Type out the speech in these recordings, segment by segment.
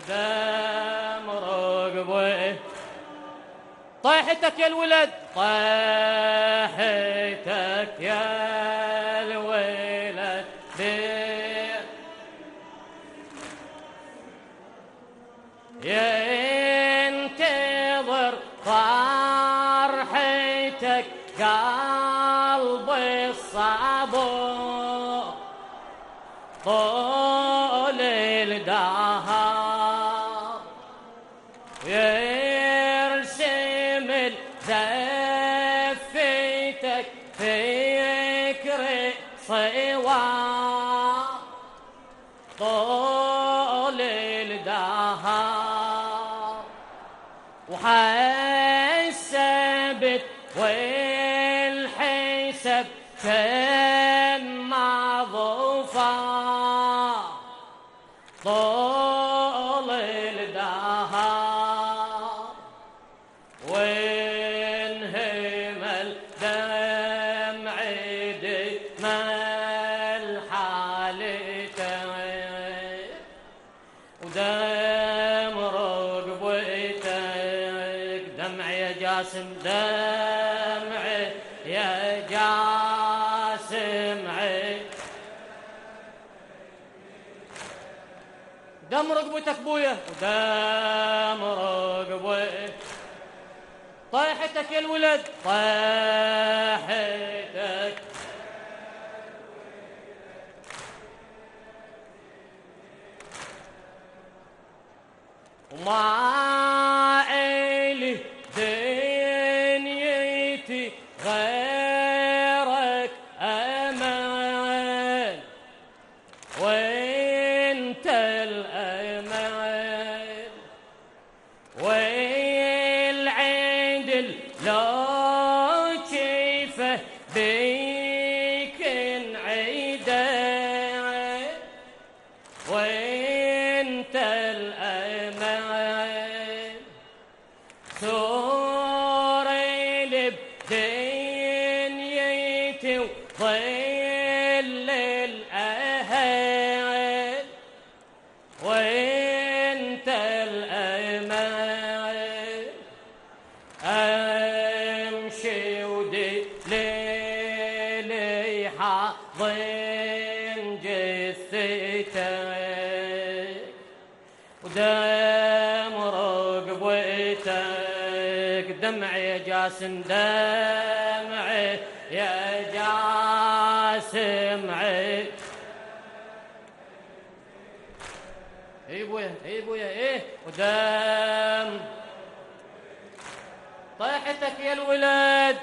دام رقبه طيحتك يا الولد طيحتك يا الولد ينتظر فرحتك قلبي الصبور طول الدهر يرسم زفتك فكري صوار طول الدهر وحسبت والحسب كان معظوفة طول الدهر وانهم الدمع دمال حالته ودم رقبتك دمع يا جاسم دمع يا جاسم دم رقبتك بويا ودم رقبتك طيحتك يا الولد طيحتك وما إلي دنيتي غيرك أمان وانت الأمان والعدل لو شيفه بيك انعدل وانت الأمان ثوري لبدنيتي وظل الأهل وانت الأمان أمشي ودليلي حاضن جثتك ودم رقبتك دمع يا جاسم دمع يا جاسم اي بويا اي بويا ايه ودم طيحتك يا الولد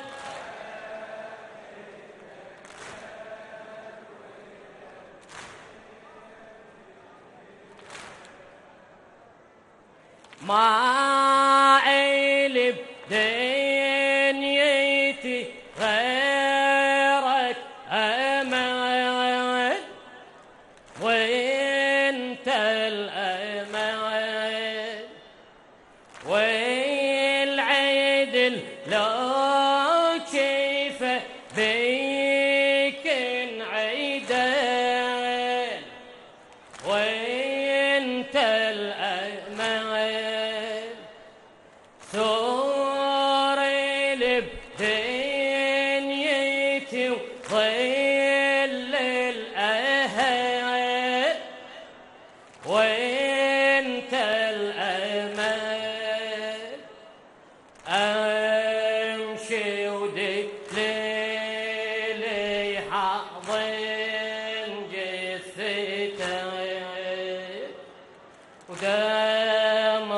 ما إلي بدنيتي غيرك أمان وانت الأمان والعدل لو شيفه بيك انعدل وانت الأمان ثوري لبدنيتي وظل الأهل وانت الأمان أمشي ودليلي حاضن جثتك ودم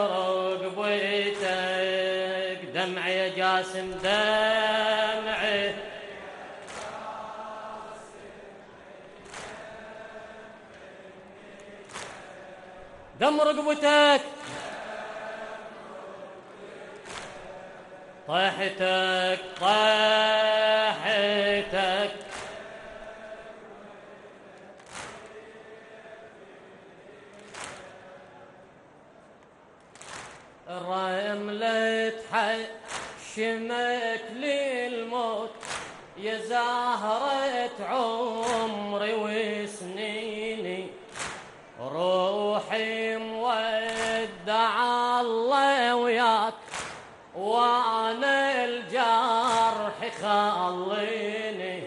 رقبتك دمع يا جاسم دمع دم رقبتك طيحتك طيحتك الرملة تحشمك للموت يا زهرة عمري وسنيني روحي مويل خليني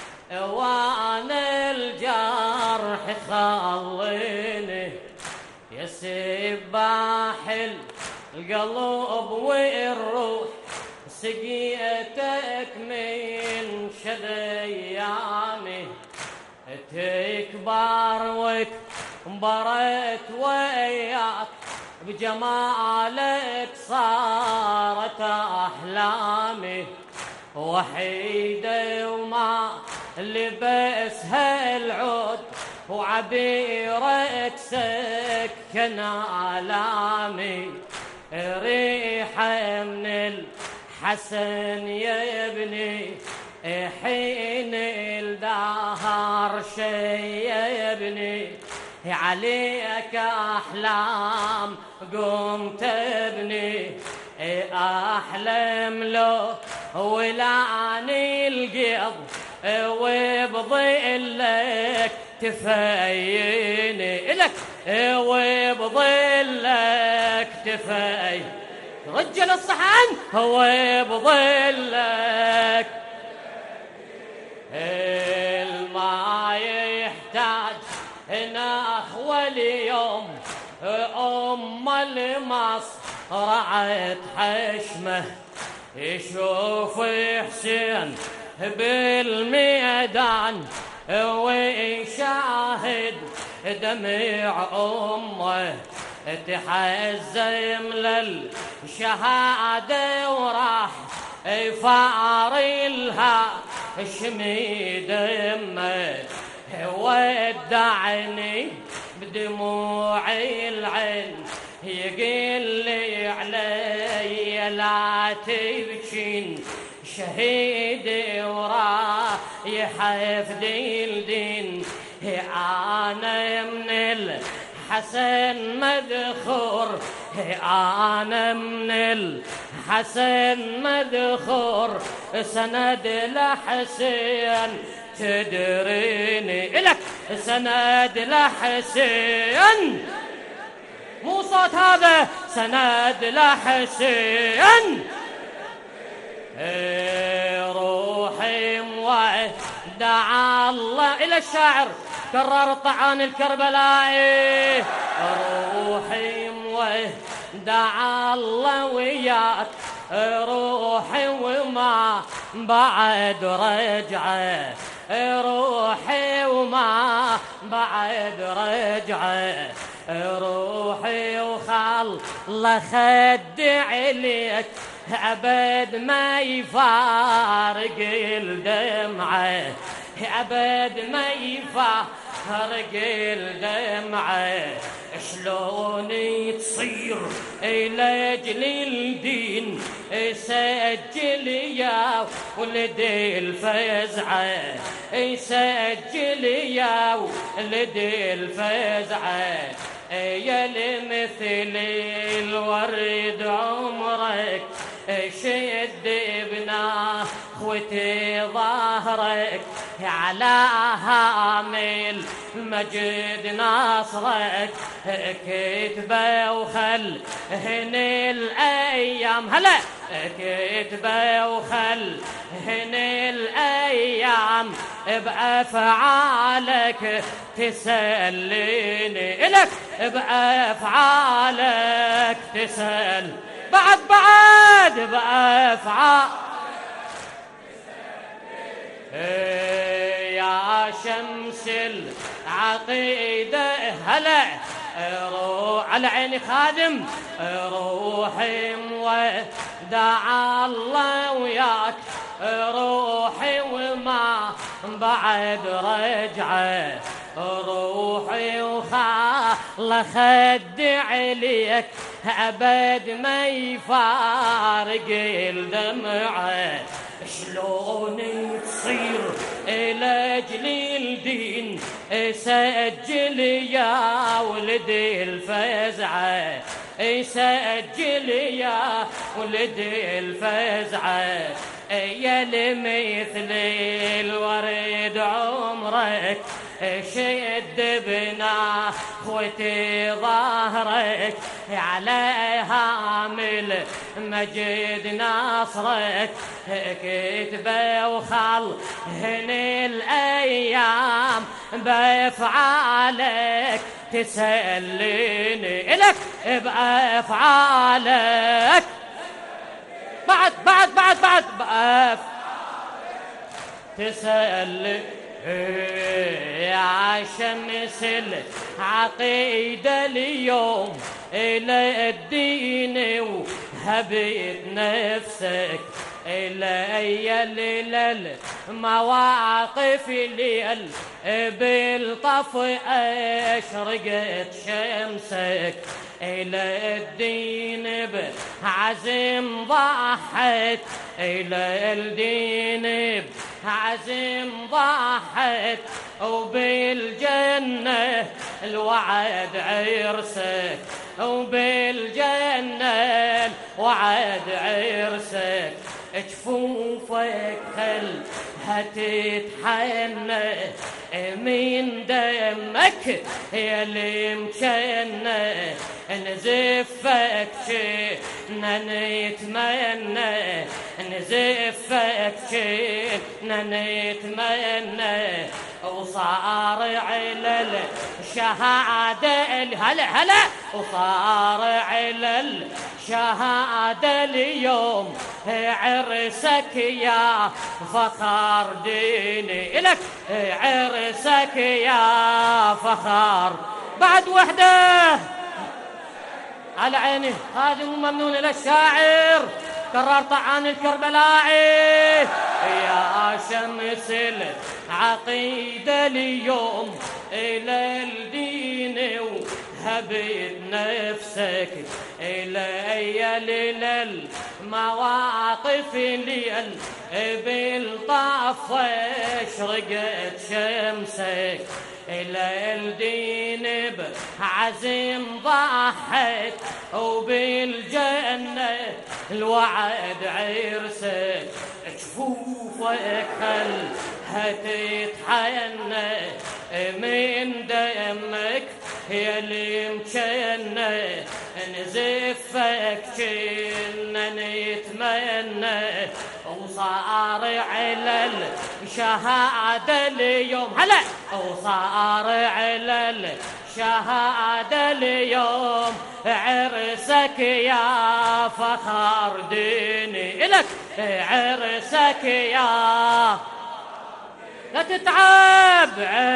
وانا الجرح خليني يا سباح القلب والروح سقيتك من شذياني تكبر وكبرت وياك بجمالك صارت أحلامي وحيدة وما لبسها العود وعبيرك سكن آلامي ريحة من الحسن يا ابني حين الدهر شي يا ابني عليك أحلام قمت ابني أحلم لو ولعني القض وبظلك تفيني إلك وبظلك تفي رجل الصحن هو بظلك الماء يحتاج نخوة اليوم المصرعة حشمه يشوف حسين بالميدان ويشاهد دمع أمه تحزم للشهادة وراح فارلها شمي دمه ودعني بدموعي العين يقول لي علي لا تبكين شهيدي ورايح افدي الدين انا من الحسن مدخور انا من الحسن مدخور سند لحسين تدريني إلك سند لحسين مو صوت هذا سند لحسين روحي مودع الله إلى الشاعر كرر طعان الكربلائي روحي مودع الله وياك روحي وما بعد رجعه روحي وما بعد رجعه روحي وخال خد عليك أبد ما يفارق الدمعة أبد ما يفارق الدمعة شلون تصير لأجل الدين سجل يا ولد الفزعة سجل يا ولد الفزعة يا لمثل الورد عمرك شد بناخوتي ظهرك على هامل مجد ناصرك كتبه وخل هني الأيام هلا كتبه وخل هني الأيام بأفعالك تسليني إلك بأفعالك تسل بعد بأفعال يا شمس العقيدة هلا روح على عيني خادم روحي مودع الله وياك روحي وما بعد رجعه روحي وخال خد عليك أبد ما يفارق الدمعة شلون تصير لأجل الدين سجل يا ولد الفزعة سجل يا ولد الفزعة يا لمثل الورد عمرك شد اخوتي ظهرك عليها مل مجد ناصرك كتبه وخل هني الايام بافعالك تسليني الك بافعالك بعد تسلي يا شمس العقيدة اليوم إلى الدين وهبت نفسك إلي المواقف ليل بالطف أشرقت شمسك إلى الدين بعزم ضحت إلى الدين بعزم ضحت وبالجنة الوعد عرسك وبالجنة الوعد عرسك جفوفك خلها تتحنى من دمك يا اللي مشنى نزفك شينا نتمنى نزفك شينا نتمنى وصار على الشهادة هلا وصار على الشهادة اليوم عرسك يا فخر ديني إلك عرسك يا فخر بعد وحده على عيني خادم ممنون للشاعر كرر طعان الكربلاعي يا شمس العقيدة اليوم إلى الدين وهبت نفسك إلي للمواقف ليل بالطف اشرقت شمسك إلى الدين بعزم ضحت وبالجنة الوعد عرسك جفوفك خلها تتحنى من دمك يا اللي مشنى نزفك كنا نتمنى وصار على الشهادة اليوم هلا وصار على الشهادة اليوم عرسك يا فخر ديني إلك عرسك يا لا تتعب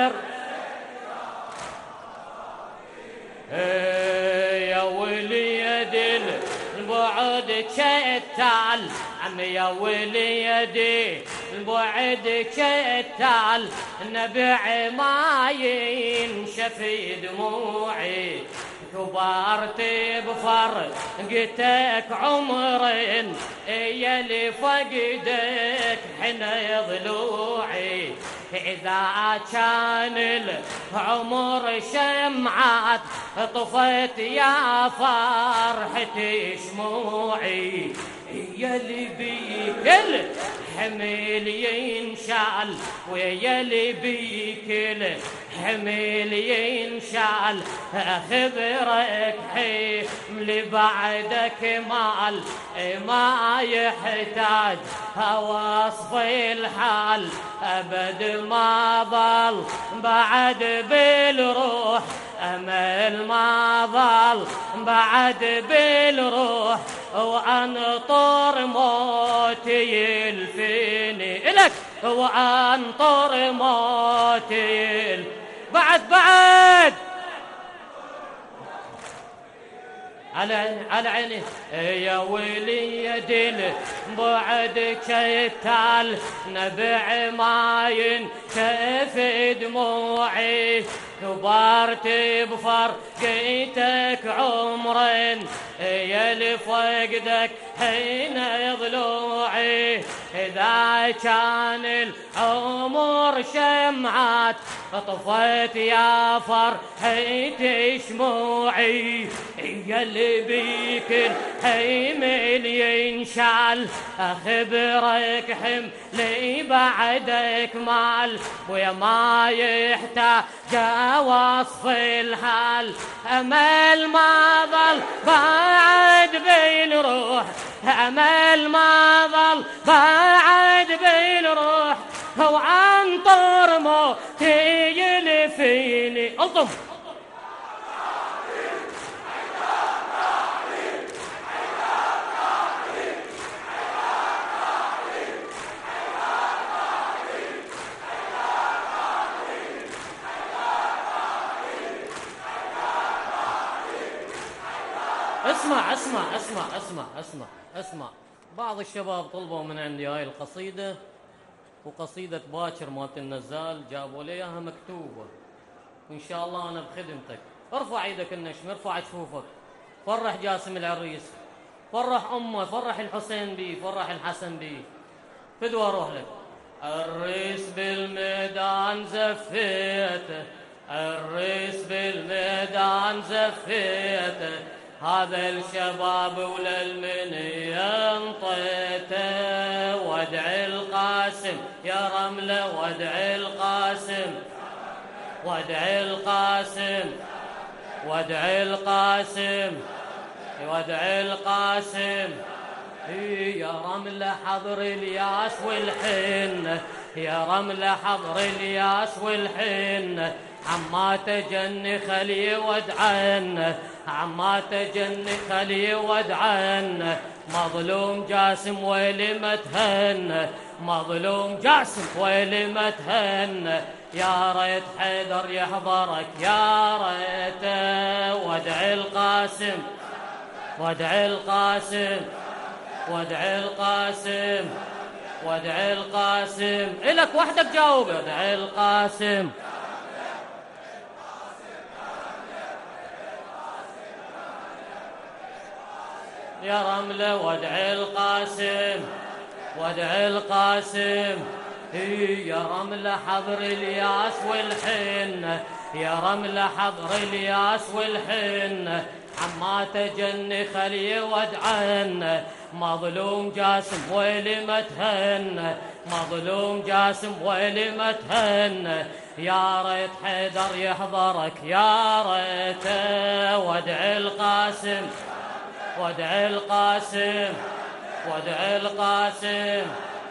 يا وليدي البعد شتال عم يا وليدي البعد شتال نبع ما ينشف دموعي كبرت بفرقتك عمرين يلي فقدك حنا ضلوعي إذا كان العمر شمعات طفت يا فرحتي شموعي يلي بيك الحمل ينشال ويلي بيك الحمل ينشال خبرك حمل بعدك مال ما يحتاج وصف الحال أبد ما ضل بعد بالروح أمل ما ضل بعد بالروح وأنطر موتي يلفيني إلك وأنطر موتي بعد على عيني يا وليدي بعد شتال نبع ما ينشف دموعي كبرت بفرقتك عمرين يا اللي فقدك حين ضلوعي إذا كان العمر شمعات طفيت يا فرحتي شموعي، يلي بيك الحمل ينشال أخبرك حملي بعدك مال، ويا ما يحتاج وصف الحال، أمل ما ظل بعد بالروح، أمل ما ظل بعد بالروح، وعن طر موتي يلفيني. الطم اسمع اسمع اسمع اسمع اسمع اسمع. بعض الشباب طلبوا من عندي هاي القصيدة، وقصيدة باكر مالت النزال جابوا لي اياها مكتوبة، وان شاء الله انا بخدمتك. ارفع ايدك النشم، ارفع جفوفك، فرح جاسم العريس، فرح امه، فرح الحسين بيه، فرح الحسن بيه. فدوى اروح لك. الريس بالميدان زفيته، الريس بالميدان زفيته، هذا الشباب وللمن ينطيته، وادعي القاسم يا رملة، وادعي القاسم، وادعي القاسم، وادعي القاسم، وادعي القاسم. يا رملة حضر الياس والحنة، يا رملة حضر الياس والحنة، عما تجني خلي ودعنا، عما تجني خلي ودعنا، مظلوم جاسم ويلي ما تهنى، مظلوم جاسم ويلي ما تهنى، يا ريت حيدر يحضرك يا ريت، وادعي القاسم، وادعي القاسم، وادعي القاسم، وادعي القاسم. إلك وحدك جاوب. وادعي القاسم، يا رملة وادعي القاسم، وادعي القاسم. يا رملة حضر الياس والحنة، يا رملة حضر الياس والحنة، عما تجني خلي ودعنا، مظلوم جاسم ويلي ما تهنى، مظلوم جاسم ويلي ما تهنى، يا ريت حيدر يحضرك يا ريت، وادعي القاسم، وادعي القاسم، وادعي القاسم.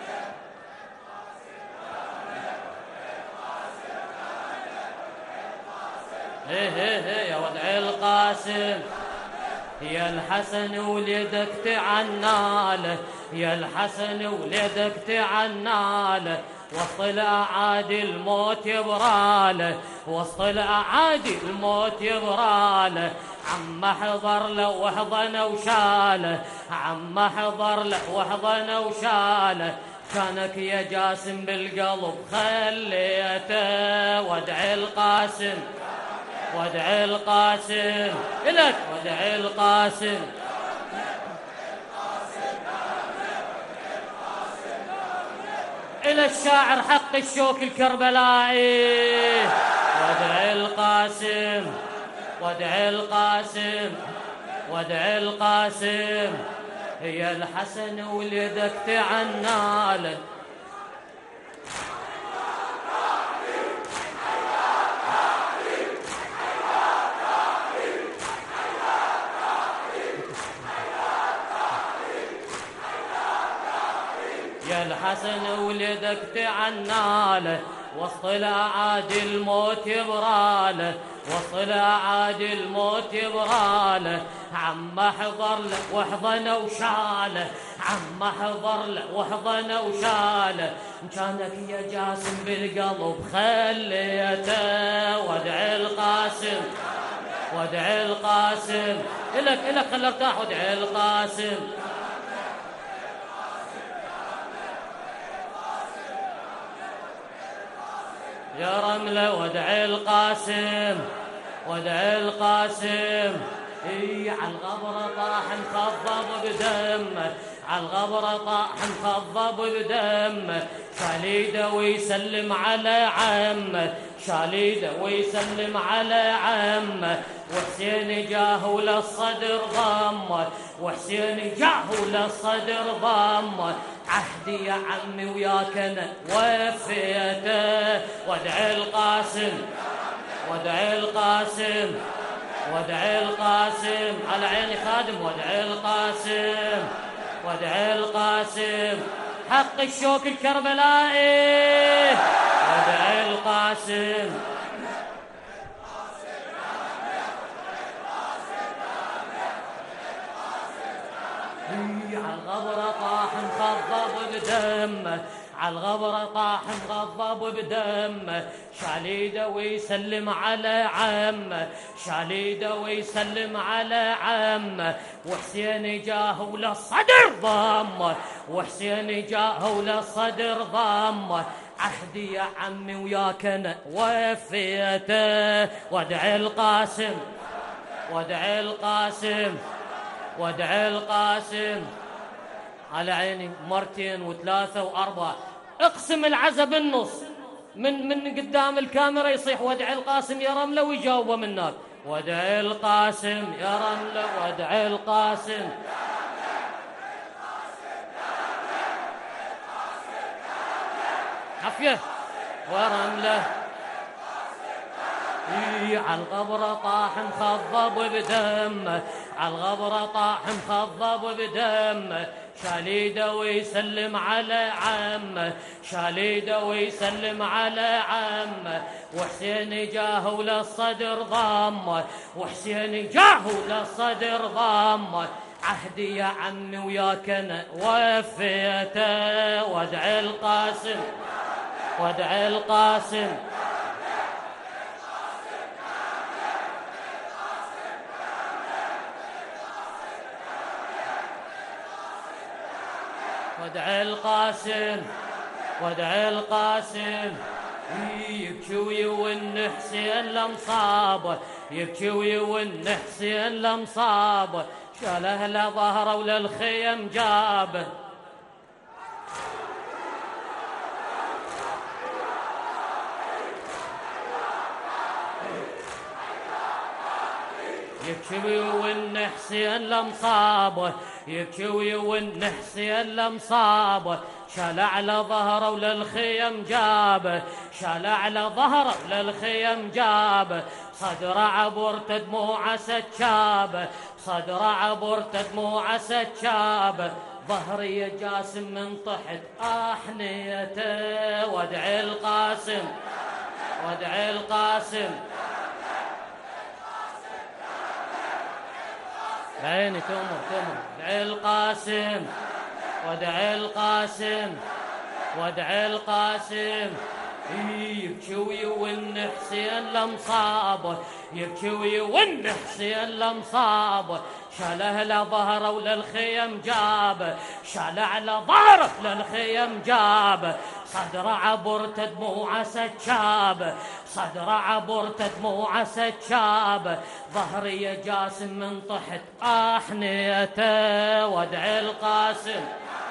يا وادعي القاسم. يا الحسن ولدك تعناله، يا الحسن ولدك تعناله، وسط الأعادي الموت يبراله، وسط الأعادي الموت يبراله، عم حضر له وحضنه وشاله، عم حضر له وحضنه وشاله، كانك يا جاسم بالقلب خليته، وادعي القاسم، وادعي القاسم. إلك وادعي القاسم. إلى الشاعر حق الشوك الكربلائي، وادعي القاسم، وادعي القاسم، وادعي القاسم. هي الحسن ولدك تعناله، يا الحسن ولدك تعناله، وسط الأعادي الموت يبراله، وسط الأعادي الموت يبراله، عم حضر له وحضنه وشاله، عم حضر له وحضنه وشاله، كانك يا جاسم بالقلب خليته، وادعي القاسم، وادعي القاسم. إلك خل ارتاح. وادعي القاسم، يا رملة وادعي القاسم، وادعي القاسم. على الغبرة طاح مخضب بدمه، عالغبرة طاح مخضب بدمه، شاليده ويسلم على عمه، شاليده ويسلم على عمه، وحسين جاهه للصدر ضمه، وحسين جاهه للصدر ضمه، عهدي يا عمي وياك انا وفيته، وادعي القاسم وادعي القاسم وادعي القاسم، على عيني خادم، وادعي القاسم وادعي القاسم، حق الشوك الكربلائي، وادعي القاسم. عالغبرة طاح مخضب بدمه، عالغبرة طاح مغضب بدمه، شاليده ويسلم على عمه، شاليده ويسلم على عمه، وحسين جاهه للصدر ضمه، وحسين جاهه للصدر ضمه، عهدي يا عمي وياك انا وفيته، وادعي القاسم وادعي القاسم وادعي القاسم، على عيني مرتين وثلاثة وأربعة، اقسم العزا بالنص، من قدام الكاميرا يصيح وادعي القاسم يا رملة، ويجاوبه من هناك وادعي القاسم يا رملة، وادعي القاسم. عافية ورملة. عالغبرة طاح مخضب بدمه، عالغبرة طاح مخضب بدمه، شاليده ويسلم على عمه، شاليده ويسلم على عمه، وحسين جاهه للصدر ضمه، وحسين جاهه للصدر ضمه، عهدي يا عمي وياك انا وفيته، وادعي القاسم وادعي القاسم. وادعي القاسم وادعي القاسم، يبكي ويون حسين لمصابه، يبكي ويون حسين لمصابه، شاله لظهره وللخيم جابه، يبكي ويون حسين لمصابه، يبكي ويون حسين لمصابه، شال على ظهره وللخيم جابه، شال على ظهره وللخيم جابه، صدره عبرت دموع سكابه، صدره عبرت دموع سكابه، ظهري يا جاسم من طحت احنيته، وادعي القاسم وادعي القاسم. عيني تؤمر ادعي القاسم وادعي القاسم وادعي القاسم، يبكي ويون حسين لمصابه، يبكي ويون حسين لمصابه، شاله لظهره وللخيم جابه، شاله على ظهره للخيم جابه، صدره عبرت دموع سكابه، صدره عبرت دموع سكابه، ظهري يا جاسم من طحت احنيته، وادعي القاسم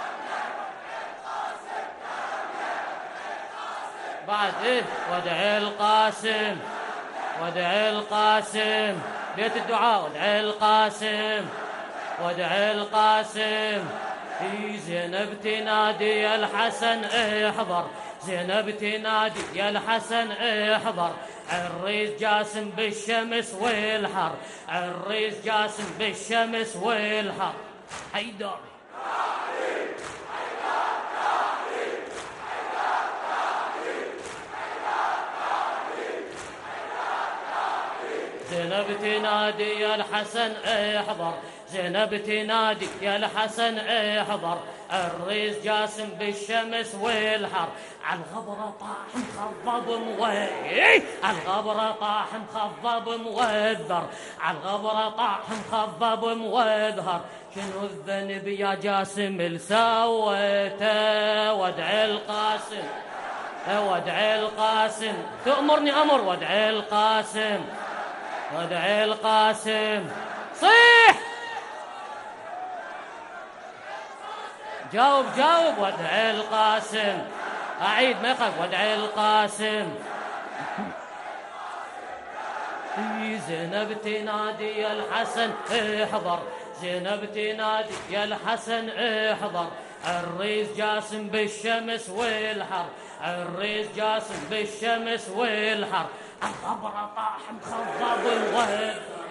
بعد ايه، وادعي القاسم وادعي القاسم، بيت الدعاء، وادعي القاسم وادعي القاسم. زينب تنادي يا الحسن احضر، زينب تنادي يا الحسن احضر، عريس جاسم بالشمس والحر، عريس جاسم بالشمس والحر، حيدر زينب تنادي يا الحسن احضر، زينب تنادي يا الحسن احضر، الريس جاسم بالشمس والحر، عالغبرة طاح مخضب موي، عالغبرة طاح مخضب موذر، عالغبرة طاح مخضب موذر، شنو الذنب يا جاسم لسويته، وادعي القاسم وادعي القاسم، تأمرني أمر، وادعي القاسم وادعي القاسم، صيح جاوب جاوب. وادعي القاسم. أعيد ما يخاف. وادعي القاسم. زينب تنادي يا الحسن احضر. زينب تنادي يا الحسن احضر. الريس جاسم بالشمس والحر. الريس جاسم بالشمس والحر. الغبرة طاح مخضب الوهد.